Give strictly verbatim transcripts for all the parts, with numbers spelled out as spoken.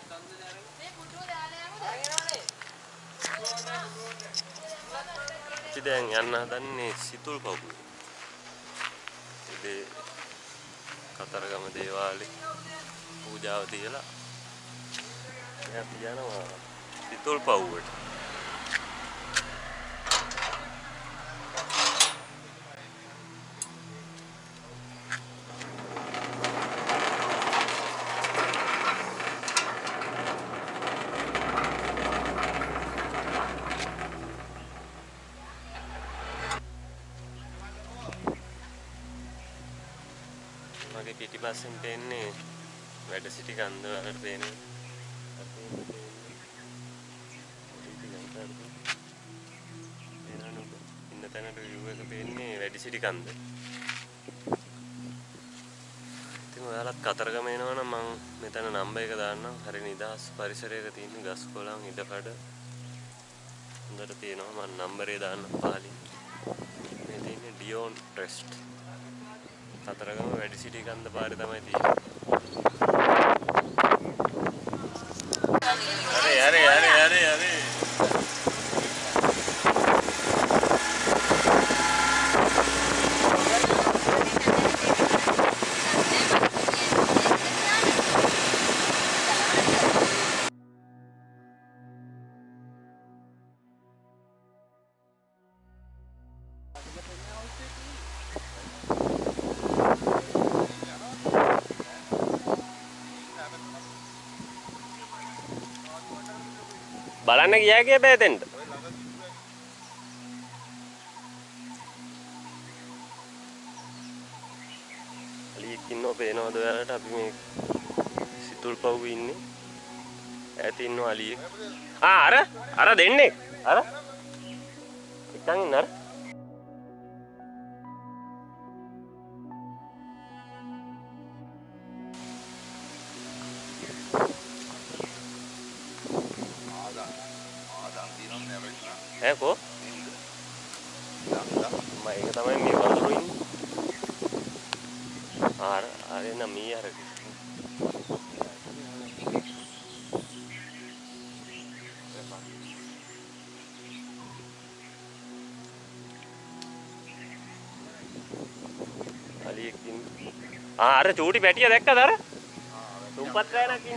අපි දැන් යන්න හදන්නේ සිතුල්පව්වේ. ඉතින් කතරගම දේවාලේ පූජාව තියලා අපි යනවා සිතුල්පව්වට. මගේ පිටිපස්සෙන් පේන්නේ වැඩ සිටි කන්ද වලට පේනවා. ඉන්න තැනට view එක පේන්නේ වැඩ සිටි කන්ද. ඉතින් ඔයාලත් කතරගම එනවා නම් මම මෙතන නම්බර් එක දාන්නම්. හරි නිදහස් පරිසරයක තියෙන ගස් කොළන් ඉඩකඩ හොඳට තියෙනවා. මම නම්බරේ දාන්නම් පහලින්. මේ තියෙන්නේ ඩියෝන් ට්‍රස්ට්. කතරගම වැඩ සිටි කන්ද පාරේ තමයි තියෙන්නේ. අරේ අරේ අරේ අරේ අරේ බලන්න ගියා කිය බෑ දෙන්න. අලියෙක් ඉන්නව පේනවද ඔයාලට? අපි මේ සිතුල්පව්වේ ඉන්නේ. ඈත ඉන්නව අලියෙක්. ආ අර අර දෙන්නේ. අර එක්කන් ඉන්න අර. Eh kok? Mai cái tao mấy miếng con ruin. À, à đây là mía rồi. Ali kin. Ah, अरे चूटी बैठी है देख का दारा. तुम पत्ता है ना किन.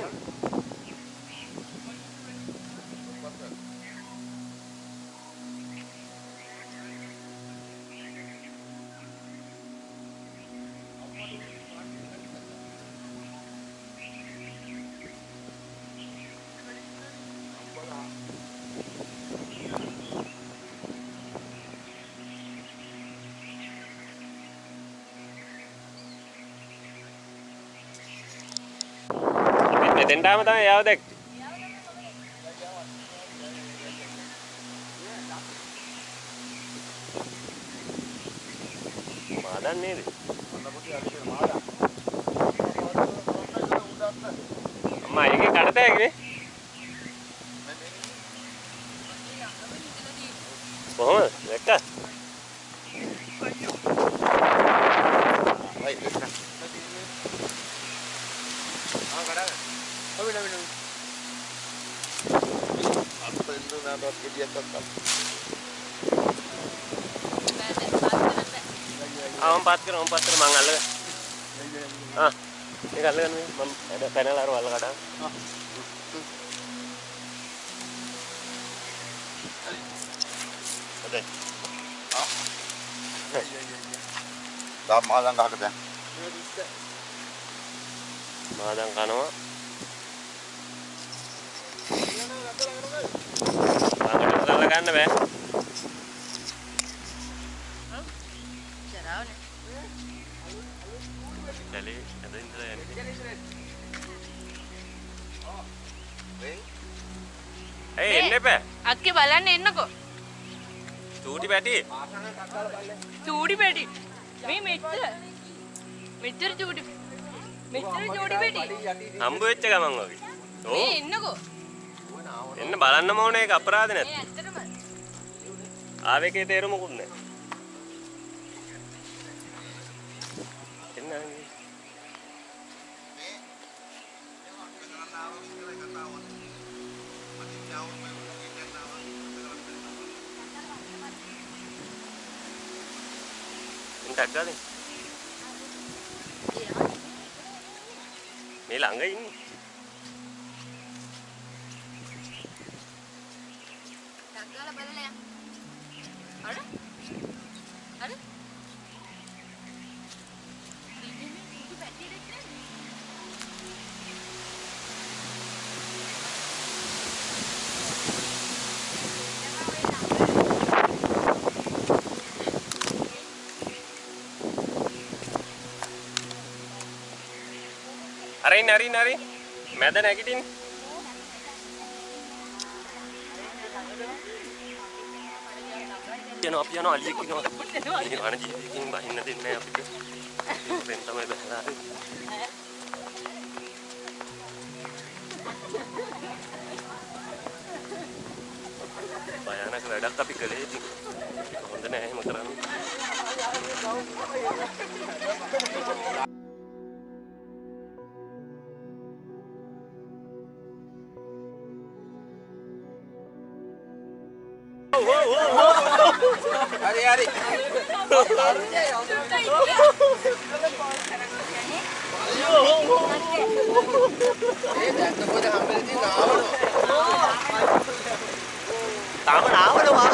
දෙන්නාම තමයි යාව දැක්කේ. මාදන් නේද? අම්මා ඒකේ කඩත හැකිනේ. කොහොමද? දැක්කා? හයි දැක්කා. ආ කඩාගෙන Abi nabi nabi. Apa itu nama dia kakak? Ah empat kira empat kira mangal le. Ah, ini kalau kan ada panel aru al kadang. Ah. Ada. Ah. Ya ya ya. Dah malang kah kita? Malang kano? Angkat gන්න බෑ. චරාවනේ. කලේ අදින් ඉඳලා යන්නේ. ඒ එන්න එපා. අක්කේ බලන්න එන්නකෝ. චූටි පැටි. චූටි පැටි. මේ මෙච්චර. මෙච්චර චූටි. මෙච්චර චූටි පැටි. හම්බ වෙච්ච ගමන් වගේ. මේ එන්නකෝ. එන්න බලන්නම ඕනේ ඒක අපරාධ නැත්. ඒ ඇත්තටම. ආවේකේ තේරුමකුත් නැහැ. එන්න. Entak kali. Ni Lanka ini. Taklah balik ya. Ada? Ada? Ini itu bateri dekat. Arin, arin, arin. Meda nagitin. Piano, piano, ali kino. Ini mana jadi king bah ini din na apik. Renta may bahla. Bayana keledak tapi keledi. Honda na eh makaran. Hari hari. Tama na ako naman.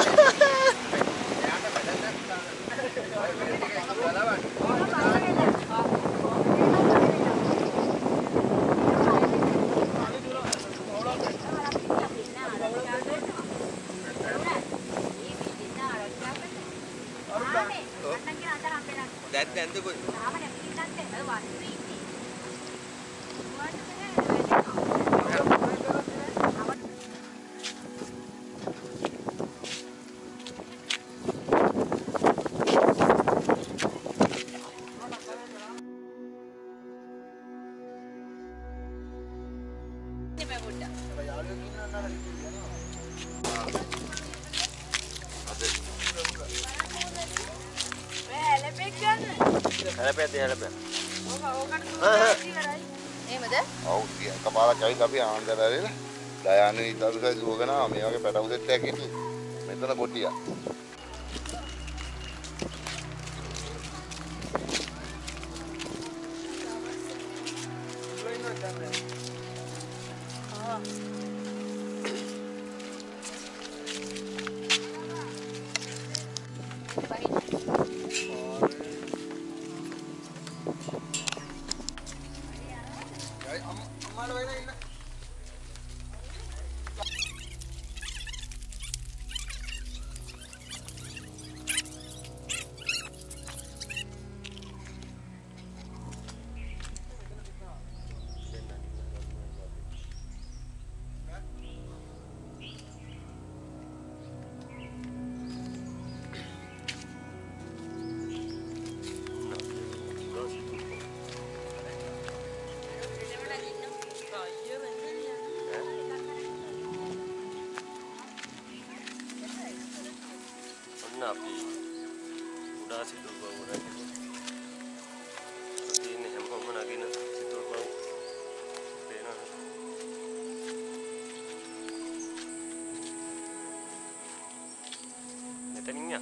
That then the good. Help it, help it. එහෙමද? ඔව් එකපාරක් ඇවිත් අපි ආන්දරේලා දයානු ඉදරුසයි දුවගෙන මේ වගේ පැටවු set එකක් හිටියේ. මෙතන කොටියක්. Nabi udah Sithulpawwa lagi. Tapi ini hemhom lagi na Sithulpawwa. Bena. Netaninya.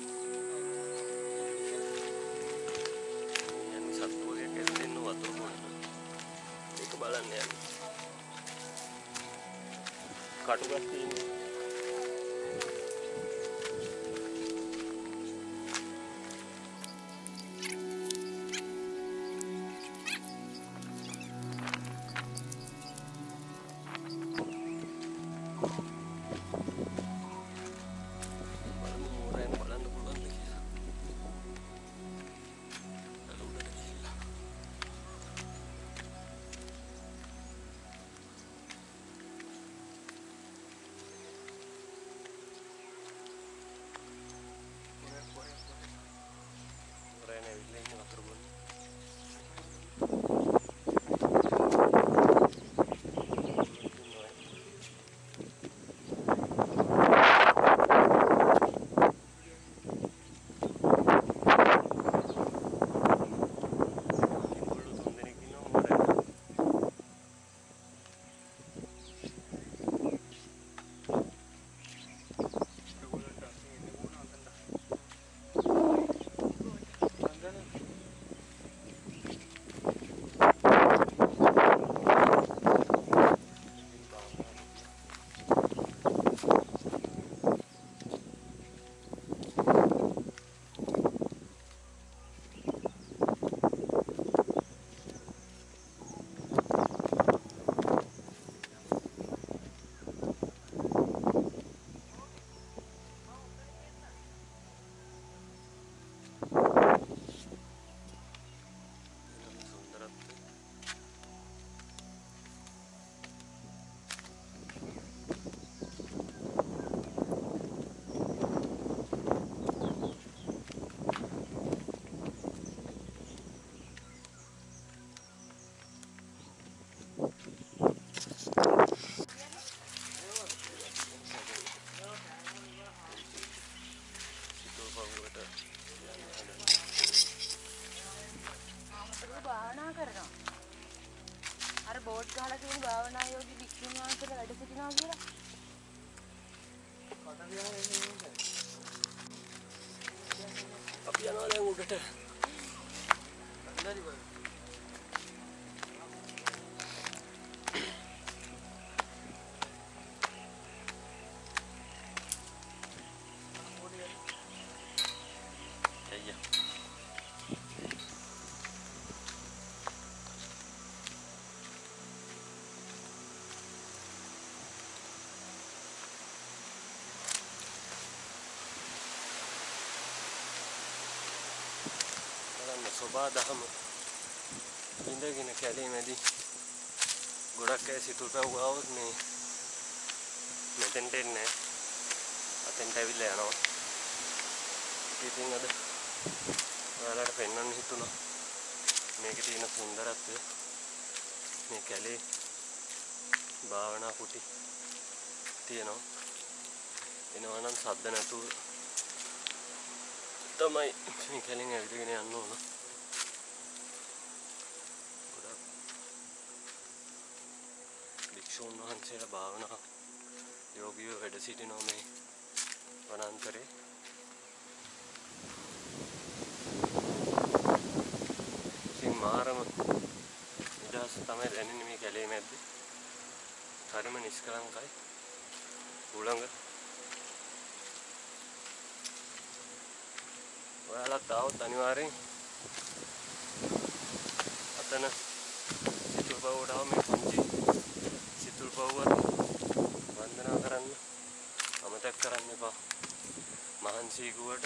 Yang satu yang kayak tenu atau mana? Ini kebalan ya. Katu pasti ini. භාවනා යෝගී භික්ෂුන් වහන්සේලා වැඩ සිටිනවා කියලා. අපි යනවා දැන් උඩට. හරි බයි. අයියා. සෝබා දහම ඉඳගෙන කැලේ මැදි ගොඩක් අය සිතුල්පැව්ව આવොත් මේ මෙතෙන්ට එන්නේ අතෙන්ට ඇවිල්ලා යනවා. ඉතින් අද ඔයාලට පෙන්වන්න හිතුණා මේකේ තියෙන සුන්දරත්වය. මේ කැලේ භාවනා කුටි තියෙනවා. එනවා නම් සද්ද නැතුව තමයි මේ කැලෙන් ඇවිදගෙන යන්න ඕන. භික්ෂුන් වහන්සේලා භාවනා යෝගීව වැඩ සිටිනවා මේ වනාන්තරේ. ඉතින් මාරම නිදහස තමයි දැනෙන්නේ මේ කැලේ මැද්දේ. හරිම නිස්කලංකයි. උලංග. ඔයාලත් ආවොත් අනිවාර්යෙන් අතන සිතුල්පව්වට ආව මේ පුංචි සිතුල්පව්වත් වන්දනා කරන්න අමතක කරන්න එපා. මහන්සි ගුවට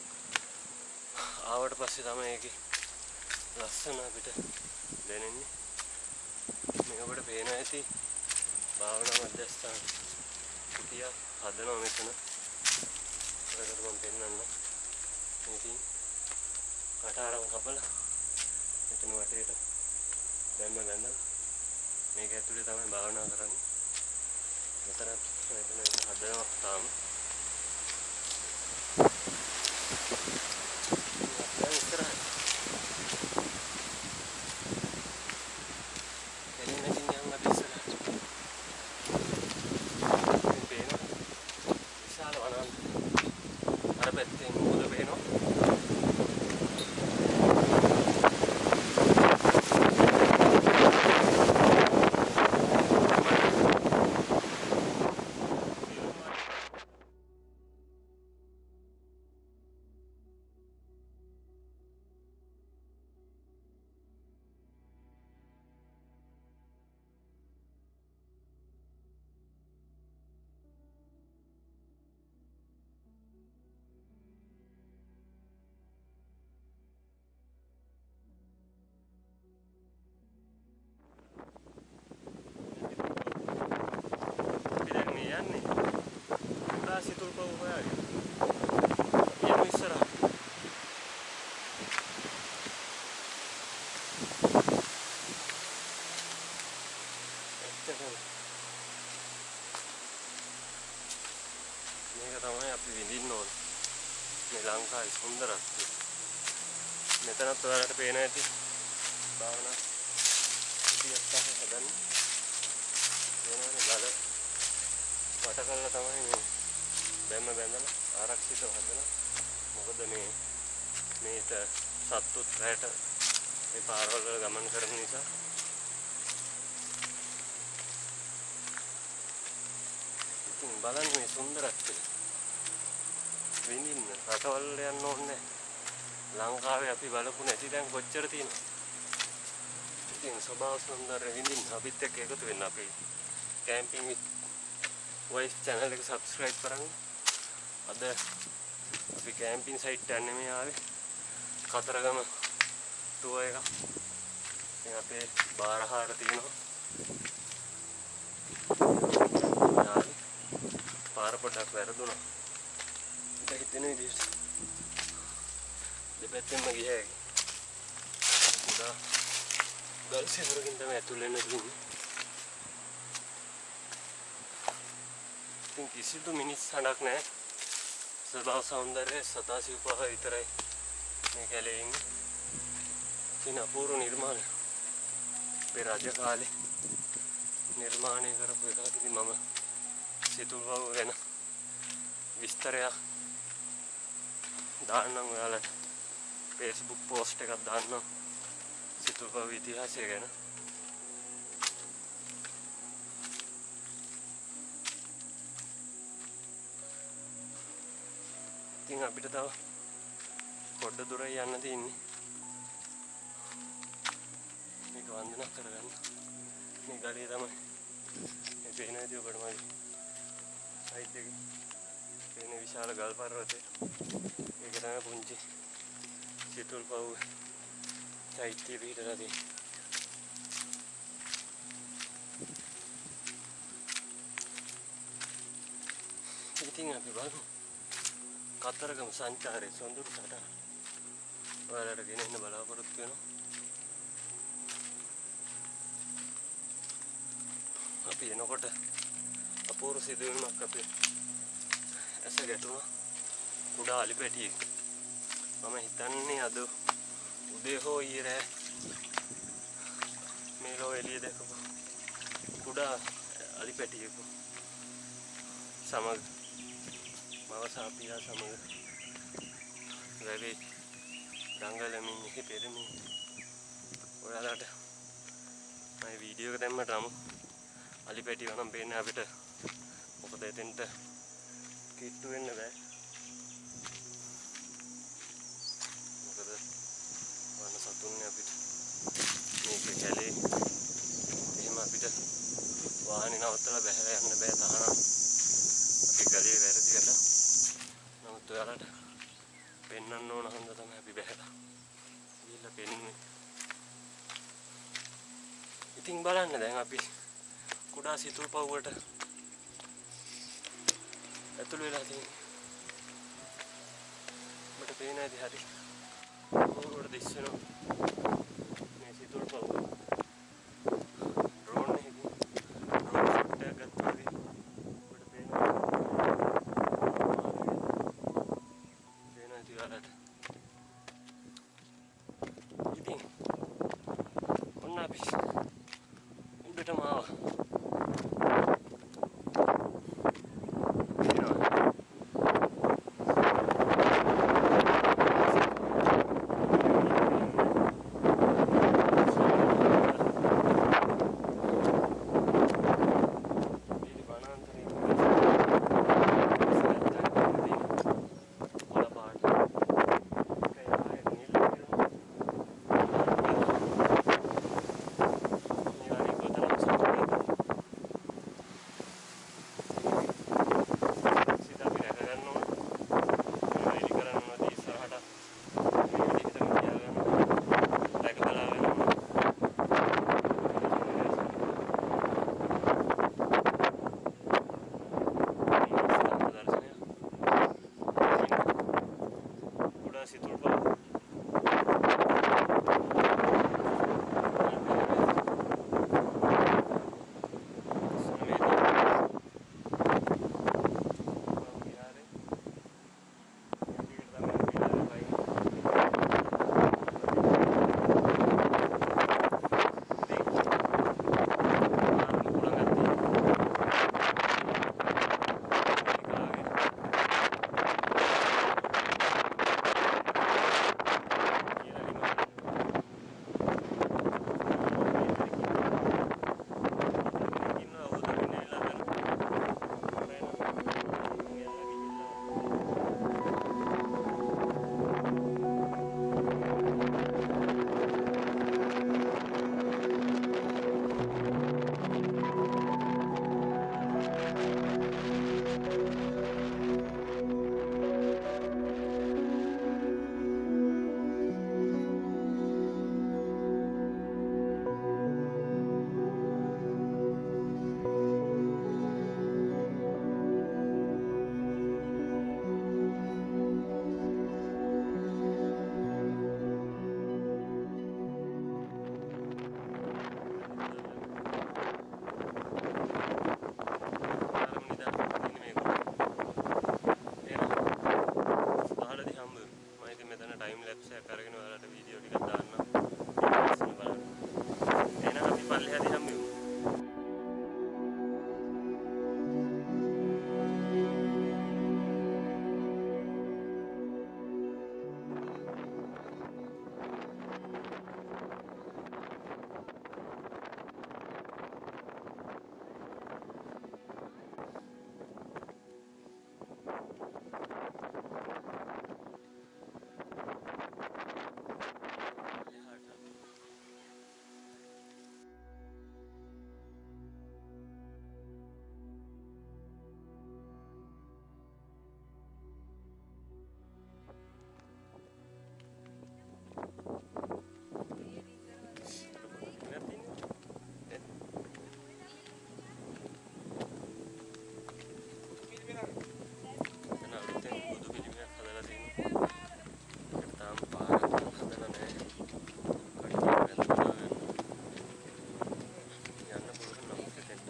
ආවට පස්සේ තමයි ඒකේ ලස්සන අපිට දැනෙන්නේ. මේ ඔබට පේන ඇති භාවනා මධ්‍යස්ථාන කුටිය හදනවා මෙතන. ඔයාලට මම පෙන්නන්නම්. ඉතින් කටාරම් කපලා මෙතන වටේට දැම්ම ගන්න මේක ඇතුලේ තමයි භාවනා කරන්නේ. මෙතන මෙතන හදනවා තාම. දැන් ඉස්සරහ එළින් නැතිනම් යන්න අපි ඉස්සරහට. මේ පේන විශාල වනාන්තර අර පැත්තේ මුහුද පේනවා. Sithulpawwa හොයාගෙන යමු ඉස්සරහට. මේක තමයි අපි විඳින්න ඕන මේ ලංකාවේ සුන්දරත්වය. මෙතනත් ඔයාලට පේන ඇති භාවනා කුටියක් තමයි හදන්නේ. වෙනවනේ ගල වට කළා තමයි මේ බැම්ම බැඳලා ආරක්ෂිතව හදලා. මොකද මේ මේක සත්තුත් රැට මේ පාරවල් වල ගමන් කරන නිසා ඉතින් බලන්න මේ සුන්දරත්වය විඳින්න රටවල් වල යන්න ඕනේ. ලංකාවේ අපි බලපු නැති දැන් කොච්චර තියෙනවද? ඉතින් ස්වභාව සුන්දර විඳින්න අපිත් එක්ක එකතු වෙන්න අපේ කැම්පින් විත් වොයිස් channel එක subscribe කරන්න. අද අපි කැම්පින් සයිට් යන්නේ මේ ආවේ කතරගම ටුවර් එක. ඉතින් අපේ බාරහාර තියෙනවා. පාර පොඩක් වැරදුනා. ඒක හිතෙන විදිහට දෙපැත්තෙන්ම ගියා. උඩ ගල් සිවුරකින් තමයි ඇතුල් වෙන්න තියෙන්නේ. ඉතින් කිසිදු මිනිස් හඬක් නැහැ. ස්වභාව සෞන්දර්යය සතා සිව්පහ විතරයි මේ කැලේ ඉන්නේ. ඉතින් අපූර්ව නිර්මාණ අපේ රජ කාලේ නිර්මාණය කරපු එකක්. ඉතින් මම සිතුල්පව්ව ගැන විස්තරයක් දාන්නම් ඔයාලට. Facebook post එකක් දාන්නම් සිතුල්පව්ව ඉතිහාසය ගැන. ඉතින් අපිට තව පොඩ්ඩ දුර යන්න තියෙන්නේ. මේක වන්දනා කරගන්න. මේ ගලිය තමයි මේ පේන විදිහ ඔබට මගේ සයිඩ් එකේ පේන විශාල ගල් පර්වතය. ඒක තමයි පුංචි සිතුල්පව්ව චෛත්‍ය පිහිටලා තියෙන්නේ. ඉතින් අපි බලමු කතරගම සංචාරයේ සොඳුරු සටහන ඔයාලට ගෙනෙන්න බලාපොරොත්තු වෙනවා. අපි එනකොට අපූර්ව සිදුවීමක් අපේ ඇස ගැටුණා. කුඩා අලිපැටියෙක්. මම හිතන්නේ අද උදේ හෝ ඊයේ රෑ මේ ලෝ එළිය දැකපු කුඩා අලිපැටියෙකු සමග මව සාපියා සමග වැවේ දඟලමින් මෙහි පෙරමින් ඔයාලට මම වීඩියෝ එක දැම්මට නම් අලිපැටිය නම් පේන්නේ අපිට. මොකද එතෙන්ට කිට්ටු වෙන්න බෑ. මොකද වන සතුන්නේ අපිට මේක කැලේ එහෙම අපිට වාහනේ නවත්තලා බැහැලා යන්න බෑ. තහනම් අපි ගලේ වැරදි වෙලා. නමුත් ඔයාලට පෙන්වන්න ඕන හන්ද තමයි අපි බැහැලා ගිහිල්ලා පෙන්නුවේ. ඉතින් බලන්න දැන් අපි කුඩා සිතුල්පව්වට ඇතුළු වෙලා තියෙන්නේ. මට පේන ඇති හරි ඕරුවට දිස්සනවා මේ සිතුල්පව්ව. ඩ්‍රෝන් එකකින් ඩ්‍රෝන් ෂොට් එකක් ගත්තා වගේ මට පේනවා. පේන ඇති ඔයාලට. ඉතින් ඔන්න අපි උඩටම ආවා. එතන අලුතෙන් බුදු පිළිමයක් හදලා තියෙනවා. ඒකට තාම පාරක් හදලා නැහැ. කට්ටිය වැඳලා ගන්න. යන්න පුළුවන් නමුත් එතෙන්ට.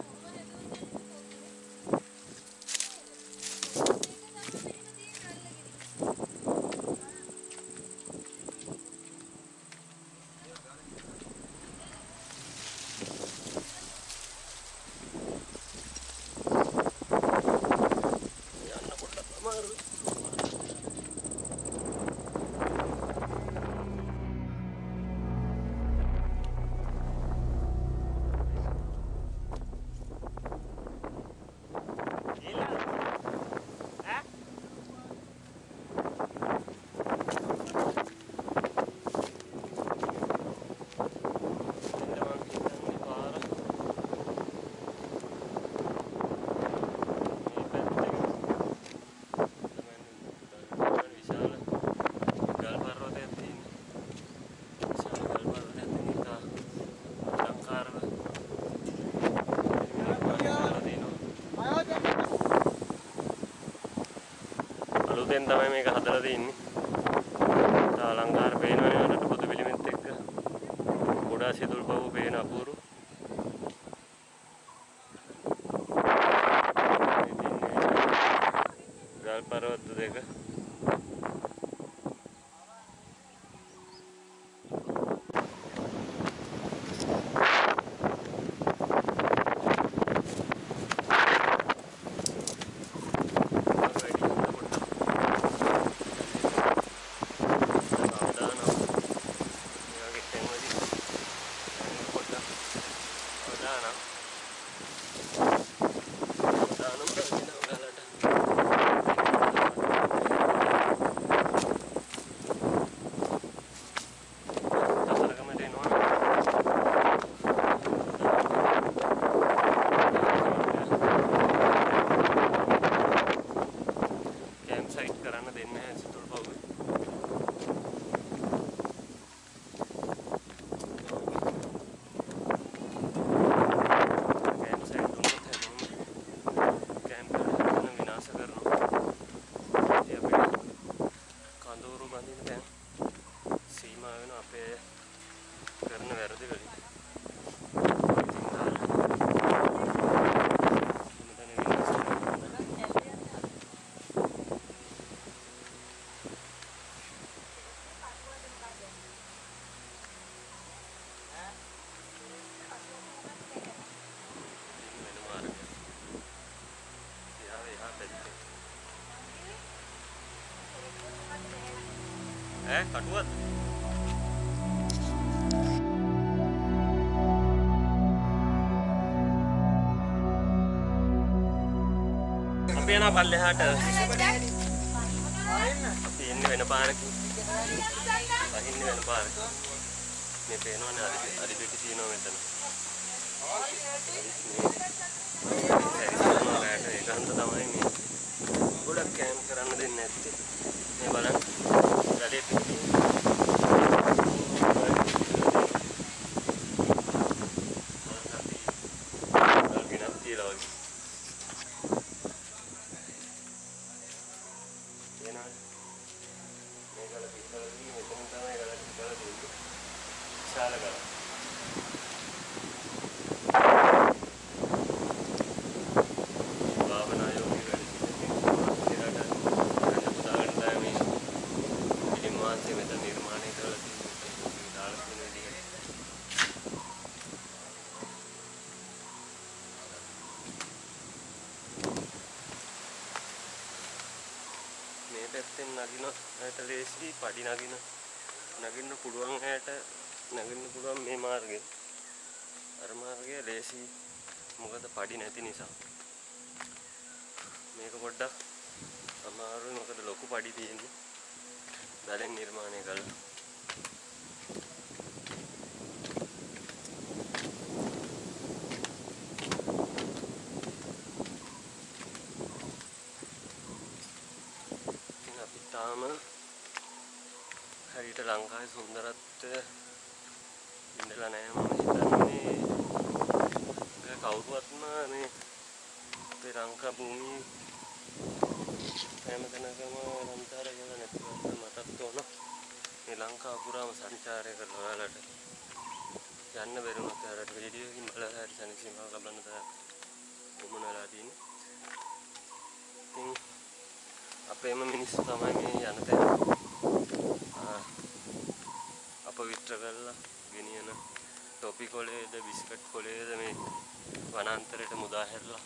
අලුතෙන් තමයි මේක හදලා තියෙන්නේ. තා ලංකාර පේනවනේ අරට බුදු පිළිමෙත් එක්ක. ගොඩා සිතුල්පව්ව පේන අපූරු. ගල් පර්වත දෙක. Eh, katuat. අපි යනවා පල්ලෙහාට. අපි ඉන්නේ වෙන පාරකින්. පහින්නේ වෙන පාරක. මේ පේනවනේ අරි අරි පිටි තියෙනවා මෙතන. මේ ඒක හන්ද තමයි මේ. ගොඩක් කැම් කරන්න දෙන්නේ නැත්තේ. මේ බලන්න. ගලේ පිටි. පැත්තෙන් නගින ඇයට ලේසි පඩි නගින නගින්න පුළුවන් ඇයට නගින්න පුළුවන් මේ මාර්ගය. අර මාර්ගය ලේසි මොකද පඩි නැති නිසා. මේක පොඩ්ඩක් අමාරුයි මොකද ලොකු පඩි තියෙන්නේ. දැලෙන් නිර්මාණය කළා. තාම හරියට ලංකාවේ සුන්දරත්වය ඉඳලා නැහැ මම හිතන්නේ. කවුරුවත්ම මේ අපේ ලංකා භූමිය හැමතැනකම සංචාරය කරලා නැතිව මටත් ඕන මේ ලංකාව පුරාම සංචාරය කරලා ඔයාලට යන්න බැරිුණොත් ඔයාලට වීඩියෝ එකකින් බලලා හරි සැනසීමක් ලබන්න තමයි උමන වෙලා තියෙන්නේ. ඉතින් අපේම මිනිස්සු තමයි මේ යන තැන අපවිත්‍ර කරලා ගෙනියන ටොපි කොලේද බිස්කට් කොලේද මේ වනාන්තරයට මුදා හැරලා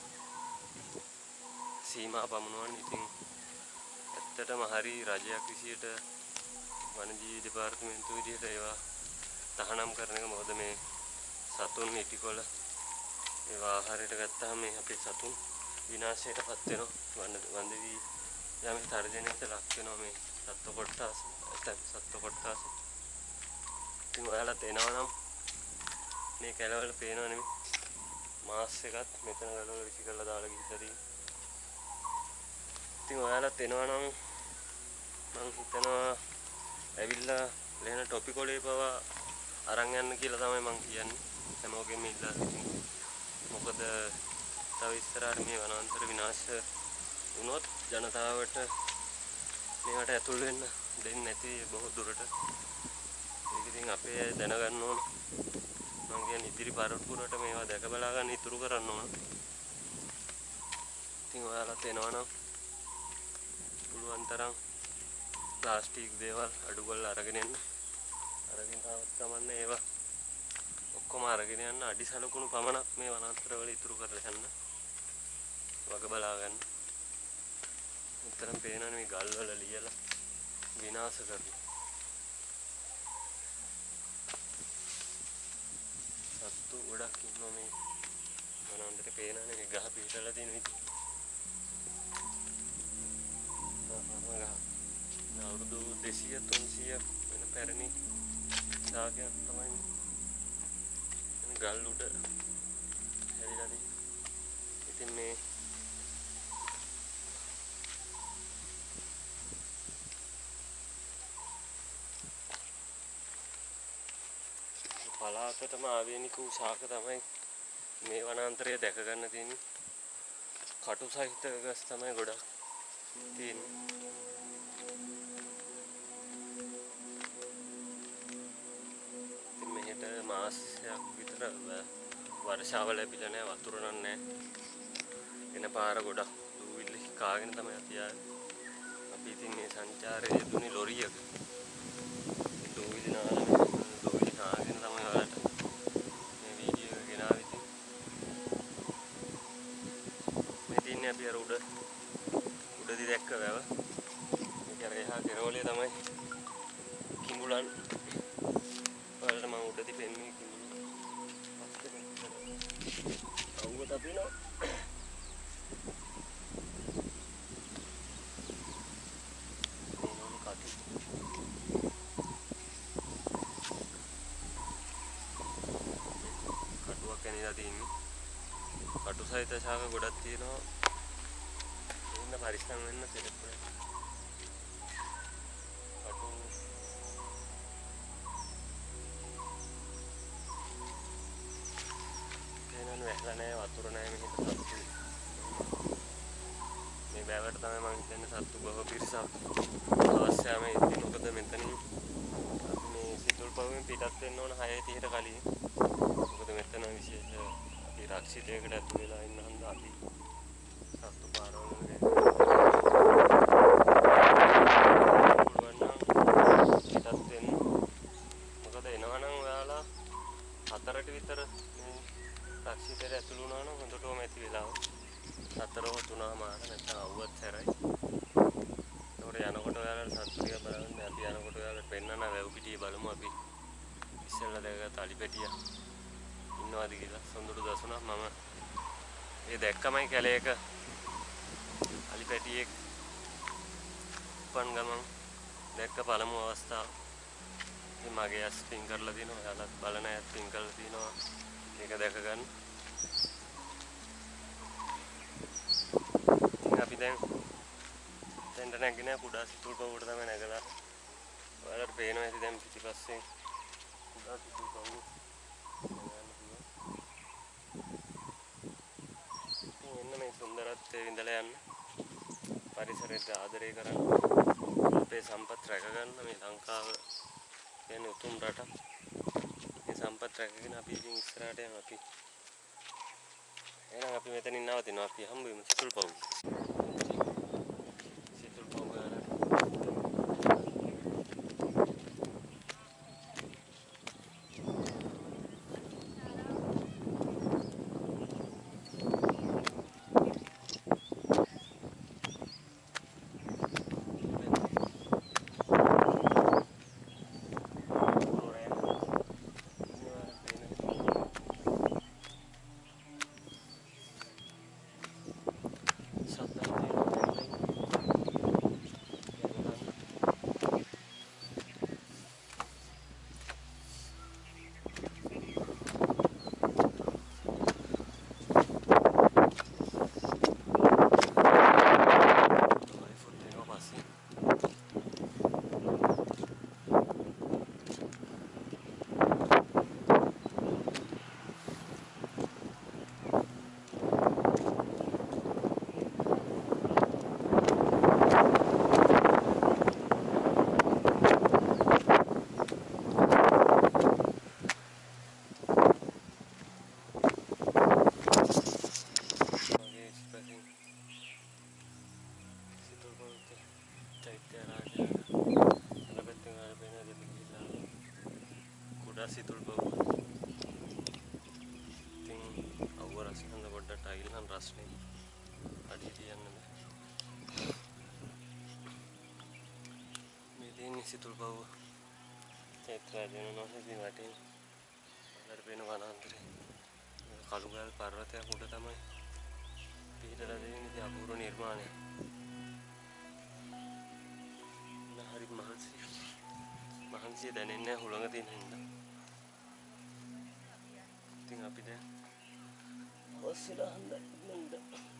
සීමා පමුණුවන්නේ. ඉතින් ඇත්තටම හරි රජයක් විසියට වනජීවි දෙපාර්තමේන්තුව විදිහට ඒවා තහනම් කරන එක. මොකද මේ සතුන් ඉටිකොල ඒවා ආහාරයට ගත්තාම මේ අපේ සතුන් විනාශයටපත් වෙනවා. වන වන්දවි යම් තර්ජනයකට ලක් වෙනවා මේ සත්ව කොට්ටාස සත්ව කොට්ටාස. ඉතින් ඔයාලත් එනවා නම් මේ කැලවල පේනව නෙමෙයි මාස් එකත් මෙතන ගලවල විසි කරලා දාලා ගිහිල්ලා තියෙනවා. ඉතින් ඔයාලත් එනවා නම් මම හිතනවා ඇවිල්ලා ලේන ටොපි කොලේ පවා අරන් යන්න කියලා තමයි මම කියන්නේ හැමෝගෙම ඉල්ලා සිටින්නේ. මොකද තව ඉස්සරහට මේ වනාන්තර විනාශ වුණොත් ජනතාවට මේවට ඇතුල් වෙන්න දෙන්නේ නැති බොහෝ දුරට. ඒක ඉතින් අපේ දැනගන්න ඕන. මම කියන්නේ ඉදිරි පරපුරට මේවා දැක බලා ගන්න ඉතුරු කරන්න ඕන. ඉතින් ඔයාලත් එනවා නම් පුළුවන් තරම් ප්ලාස්ටික් දේවල් අඩු කරලා අරගෙන එන්න. අරගෙන ආවත් තමන්නේ ඒවා ඔක්කොම අරගෙන යන්න. අඩි සලකුණු පමණක් මේ වනාන්තරවල ඉතුරු කරලා යන්න. වග බලා ගන්න. උතරම් පේනවනේ මේ ගල් වල ලියලා විනාශ කරනවා. සත්තු ගොඩක් ඉන්නවා මේ වනාන්තරේ. පේනවනේ මේ ගහ පිටලා තියෙන විදිහ. අවුරුදු දෙසිය තුන්සිය වෙන පැරණි ශාකයක් තමයි මේ ගල් උඩ හැදිලා තියෙන්නේ. ඉතින් මේ පලාතටම ආවේනික වූ ශාක තමයි මේ වනාන්තරය දැක ගන්න තියෙන්නේ. කටු සහිත ගස් තමයි ගොඩක් තියෙන්නේ. මාසයක් විතර වර්ෂාව ලැබිලා නැහැ. වතුර නැහැ. එන පාර ගොඩක් දූවිලි කාගෙන තමයි අපි ආවේ. අපි ඉතින් මේ සංචාරයේ යෙදුනේ ලොරියක. දූවිලි නාලා දූවිලි කාගෙන තමයි ඔයාලට මේ වීඩියෝ එක ගෙනාවේ. ඉතින් මේ තින්නේ අපි අර උඩ උඩදී දැක්ක වැව. මේක අර එහා කෙරවලේ තමයි කිඹුලන්. ඔයාලට මම උඩදී පෙන්වන්නේ කිඹුලන්. අවුව තපිනවා. කටුවක් එනිලා තියෙන්නේ. කටු සහිත ශාක ගොඩක් තියෙනවා. ඉන්න පරිස්සම් වෙන්න තෙලපුර. කටු තේනන් වැහලා නැහැ. වතුර නැහැ මෙහෙට සත්තු. මේ බෑවට තමයි මම හිතන්නේ සත්තු බොහෝ පිරිසක් අවශ්‍යයි මේ ඉතින්. මොකද මෙතනින් අපි මේ සිතුල්පව්වෙන් පිටත් වෙන්න ඕන හය තිහට කලින්. මොකද මෙතන විශේෂ අපි රක්ෂිතයකට ඇතුල් වෙලා ඉන්න හන්දා අපි සත්තු පාරවල් වල පිටත් වෙන්න. මොකද එනවනම් ඔයාලා හතරට විතර මේ රක්ෂිතයට ඇතුළු වුණා නම් හොඳටම ඇති වෙලාව. හතර හෝ තුන මාර නැත්නම් අවුවත් සැරයි. ඒකට යනකොට ඔයාලට සත්තු ටික බලන්න. අපි යනකොට ඔයාලට පෙන්නන වැව් පිටියේ බලමු අපි ඉස්සෙල්ලා දැකගත්ත අලිපැටිය ඉන්නවාද කියලා. සොඳුරු දසුණක් මම ඒ දැක්කමයි කැලේක අලිපැටියෙක් උපන් ගමන් දැක්ක පළමු අවස්ථාව. ඉතින් මගේ ඇස් පින් කරලා දිනවා. ඔයාලත් බලන ඇස් පින් කරලා දිනවා. ඒක දැක ගන්න. අපි දැන් දැන් නැගිනේ කුඩා සිතුල්පව්වට තමයි නැගලා. ඔයාලට පේනවා ඇති දැන් පිටිපස්සේ කුඩා සිතුල්පව්ව. එන්න මේ සුන්දරත්වයේ විඳලා යන්න. පරිසරයට ආදරය කරන්න අපේ සම්පත් රැක ගන්න මේ ලංකාව කියන්නේ උතුම් රටක්. මේ සම්පත් රැකගෙන අපි ඉතින් ඉස්සරහට යමු අපි. එහෙනම් අපි මෙතනින් නවතිනවා. අපි හම්බ වෙමු සිතුල්පව්ව. සිතුල්පව්ව සිතුල්පව්ව. ඉතින් අවුව රසන්න පොඩ්ඩක් ටයිල් නම් රස්නේ අඩිය තියන්න බෑ. මේ තියෙන්නේ සිතුල්පව්ව චෛත්‍යරාජන නොහේදී වටේ අතර පේන වනාන්තරේ කළුගල් පර්වතයක් උඩ තමයි පිහිටලා තියෙන ඉතින් අපූර්ව නිර්මාණයක්. හරි මහන්සි මහන්සිය දැනෙන්නේ හුළඟ තියෙන හින්දා. ඉතින් අපි දැන් ඔස්සලා හන්දා නේද?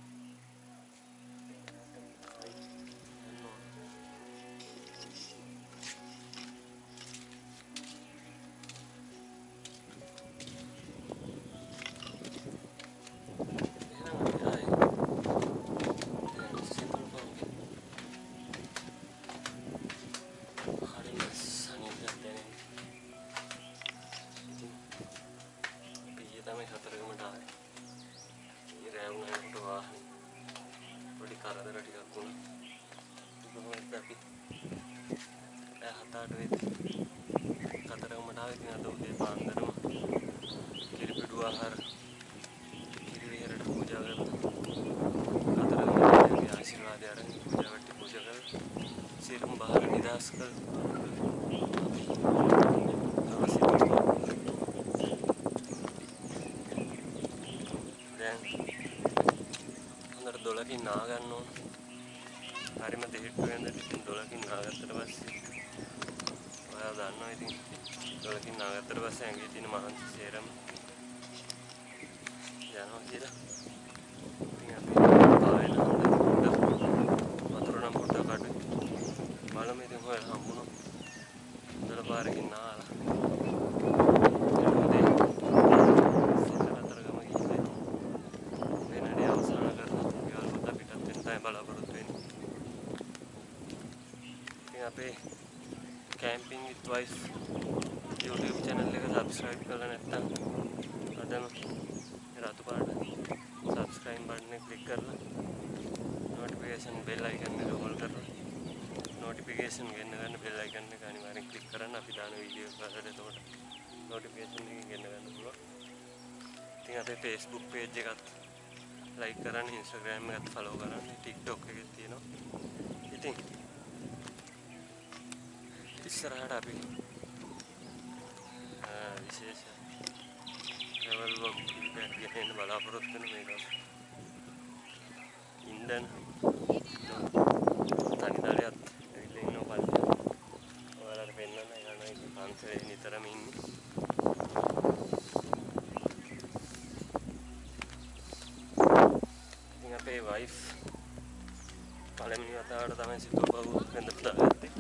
Katharagama ආවේ. ඊ රෑ වුණාට වාහනේ පොඩි කරදර ටිකක් වුණා. කොහොමද අපි රෑ හත අට වෙද්දී Katharagama ආවේ. ඉතින් අද උදේ පාන්දරම කිරිපිඩු ආහාර කිරිවිහෙරට පූජා කරලා Katharagama ආශිර්වාදය අරන් පූජාවට පූජා කරලා සියලුම බාහිර නිදහස් කරලා දොලකින් නා ගන්න ඕන. හරිම දෙහෙට්ටු වෙනද ඉතින් දොලකින් නාගත්තට පස්සේ ඔයා දන්නවා ඉතින් දොලකින් නාගත්තට පස්සේ ඇඟේ තියෙන මහන්සි සේරම යනවා කියලා. ඉතින් අපි ආයෙත් හොඳට වතුර නම් පොඩ්ඩක් අඩුයි. බලමු ඉතින් හොයලා හම්බුනොත් දොල පාරකින් නාලා අපේ camping with wife YouTube channel එක subscribe කරලා නැත්නම් අදම රතු පාට subscribe button එක click කරලා notification bell icon එක on කරලා notification ගෙන්න ගන්න bell icon එක අනිවාර්යෙන් click කරන්න. අපි දාන වීඩියෝ වලට එතකොට notification එක ගෙන්න ගන්න පුළුවන්. ඉතින් අපේ Facebook page එකත් like කරන්න, Instagram එකත් follow කරන්න, TikTok එකත් තියෙනවා. ඉතින් ඉස්සරහට අපි විශේෂ travel vlog කිහිපයක් ගෙනෙන්න බලාපොරොත්තු වෙන මේ දවස්. ඉන්දන තනිදාරියත් ඇවිල්ලා ඉන්න පල්ලේ. ඔයාලට පෙන්නන්න යනවා ඉතින් පන්සලේ නිතරම ඉන්නේ. ඉතින් අපේ wife පළවෙනි වතාවට තමයි සිතුල්පව්ව වෙන්ද පුදාගත්තේ.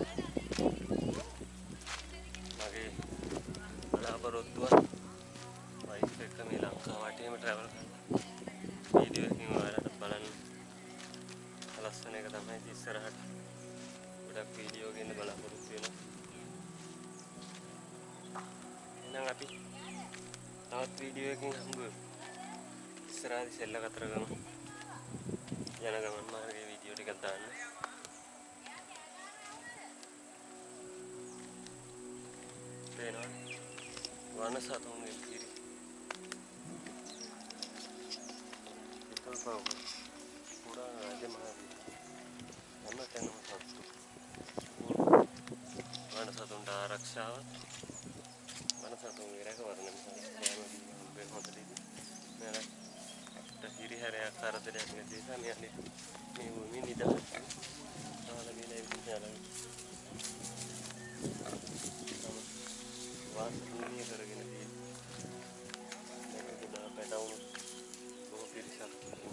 මගේ බලාපොරොත්තුව වයිෆ් එක්ක මේ ලංකාව වටේම travel කරන්න. වීඩියෝ එකකින් ඔයාලට බලන්න ලස්සන එක තමයි ඉස්සරහට ගොඩක් වීඩියෝ ගන්න බලාපොරොත්තු වෙනවා. එහෙනම් අපි තවත් වීඩියෝ එකකින් හම්බ වෙමු. ඉස්සරහදී සෙල්ල කතරගම යන ගමන් මාර්ගයේ වීඩියෝ ටිකක් දාන්න. පේනවනේ වන සතුන්ගේ කිරි. Sithulpawwa පුරා රජමහා හැම තැනම සතු. වන සතුන්ට ආරක්ෂාවත් වන සතුන්ගේ රැකවරණ මේ හොඳදී නේද? හිරිහැරයක් කරදරයක් නැති නිසා මේ අනේ මේ වුණේ නිදහස්. තාලගේ නෑ විශ්වාසය. වාස්තුනිය කරගෙන තියෙන්නේ. මේක ගොඩාක් පැටවුණු බොහෝ පිරිසක්.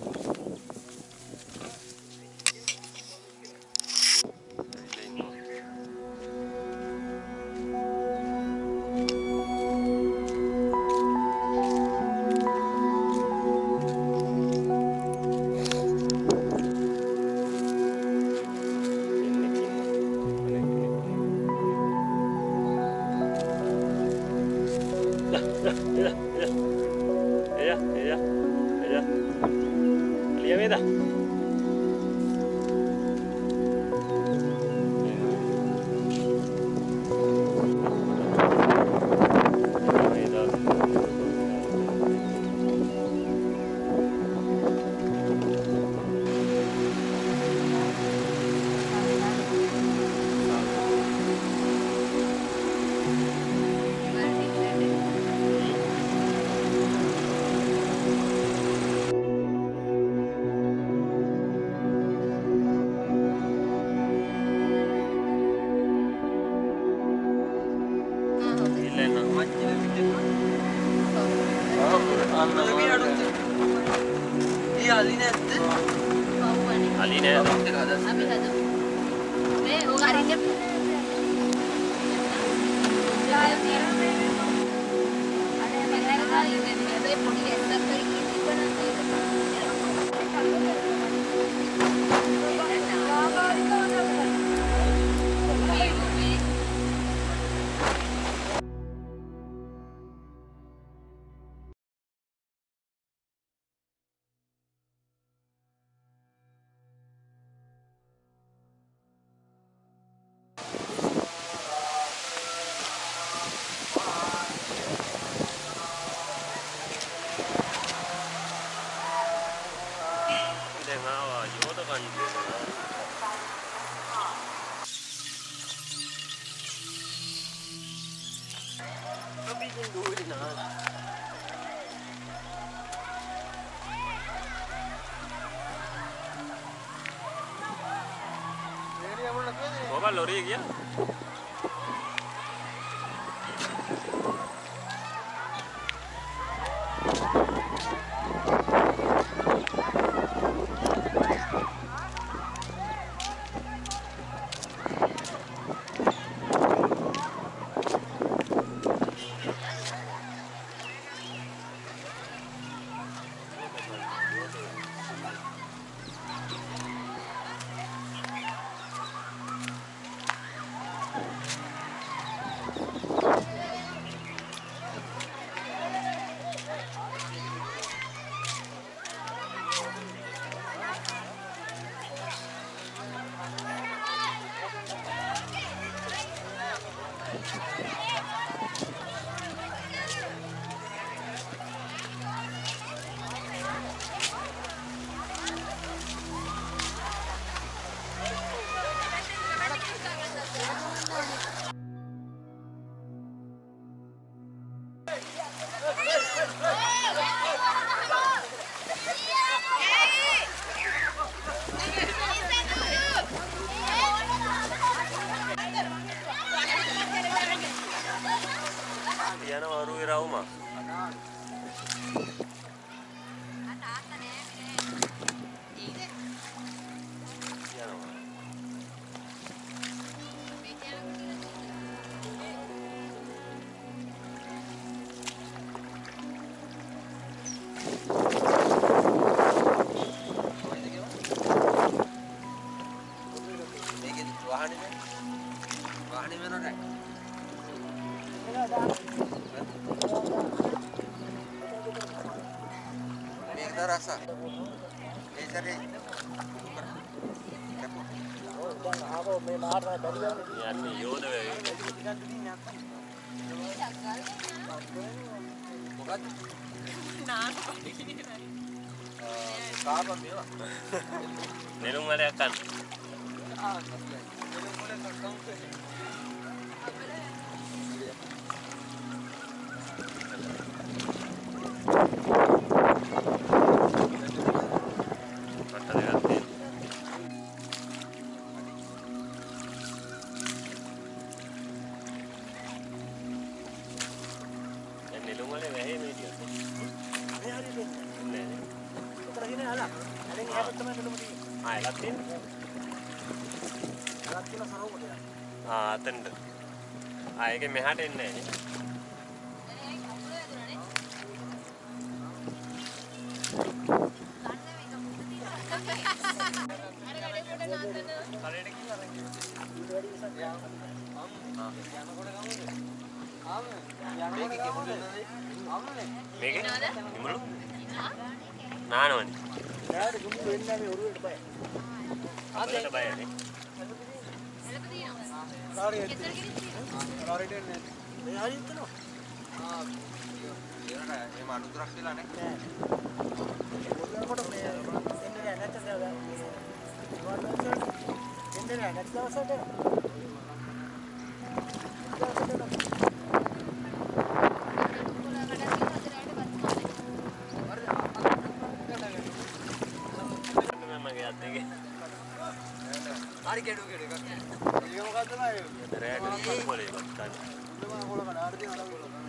Ella, ella, ella. Liya Meda. ये आली ने ऐसे Ali ne? Abi hada. Me वो गाड़ी ने अरे मैं गाड़ी में मैं पूरी ऐसा तरीके से बनाते Bapak lori gया රස. ඒ සැරේ ආවෝ මේ මාර්ගය බැරිවන්නේ. යන්නේ යෝධ වේ. මොකද්ද? නාන කාපම් මේවා. නෙළුම් වලයක් ගන්න. ආ නෙළුම් වලක් ගන්න. Ah, Latin. Ah, tenda. Ah, ඒක මෙහාට එන්නේ නැහැ නේ. මේකේ නිමුළු නානවනේ. යාර ගුම්බු වෙන්නේ මේ ඔරුවට බය. ආදේට බයනේ. කාරිය. කාරියට එන්නේ. මේ හරියට තනවා. ආ ඒකට එහෙම අනුතරක් වෙලා නැහැ. ඔයාලට මේ එන්නේ නැත්නම් දැන් එන්නේ නැත්නම් දවසට හරි කෙඩු කෙඩු එකක්. ඒක මොකද්ද නෑ? රැට පොලේ වත් ගන්න. මම කොල කන ආරදී අරන් කොල කන.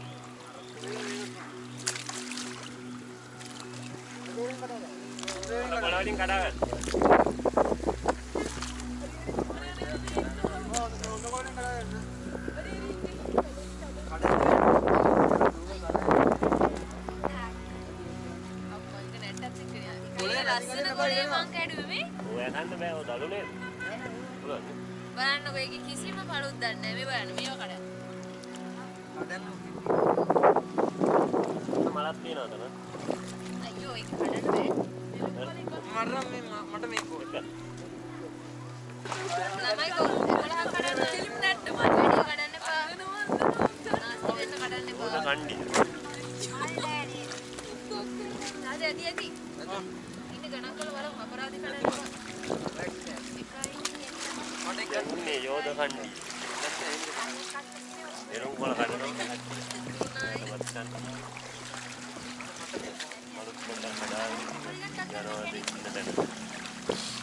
බලවලින් කඩා ගන්න. ඔය ගන්න බෑ ඔය දළු නේද? පුළුවන්. බලන්නකො ඒකේ කිසිම කඩුවක් දන්නේ නැහැ. මේ බලන්න මේව කඩන්න. කඩන්න. මලක් තියනවද නේද? අයියෝ ඒක කඩන්න බෑ. මරම් මේ මට මේක ඕක. ළමයි කො එකොළහ කඩන්න ෆිල්ම් නැට්ට මට වැඩි කඩන්න එපා. නාස්ති වෙන්න කඩන්න එපා. ඔක කණ්ඩි. ආද ඇදි ඇදි. ඉන්න ගණන් කරලා බලමු අපරාධි කඩන්න එපා. ඉන්නේ යෝධ කණ්ඩි. නෙළුම් වල කඩනවා. වත් ගන්න. මලුත් පොඩ්ඩක් කඩාගෙන යනවා ඉන්න දැන.